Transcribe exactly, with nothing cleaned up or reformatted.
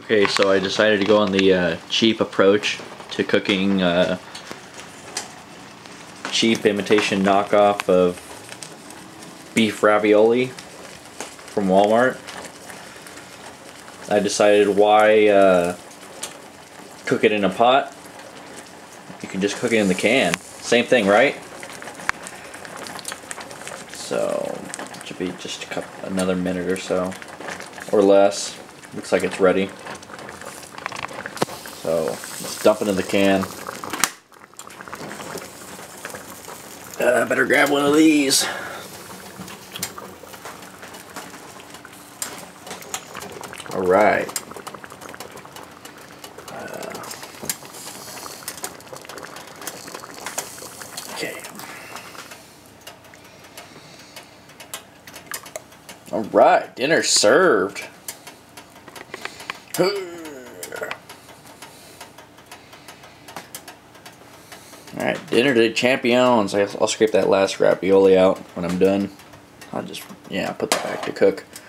Okay, so I decided to go on the uh, cheap approach to cooking uh, cheap imitation knockoff of beef ravioli from Walmart. I decided why uh, cook it in a pot. You can just cook it in the can. Same thing, right? So it should be just a couple, another minute or so, or less. Looks like it's ready. So let's dump it in the can. Uh, better grab one of these. All right. Uh, okay. All right, dinner served. Alright, dinner de champions. I'll scrape that last ravioli out when I'm done. I'll just, yeah, put that back to cook.